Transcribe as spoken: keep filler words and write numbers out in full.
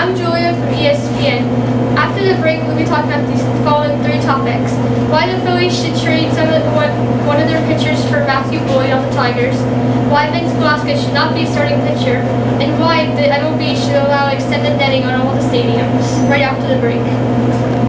I'm Julia from E S P N. After the break, we'll be talking about these following three topics. Why the Phillies should trade some of the, one, one of their pitchers for Matthew Boyd on the Tigers, why Vince Velasquez should not be a starting pitcher, and why the M L B should allow extended netting on all the stadiums. Right after the break.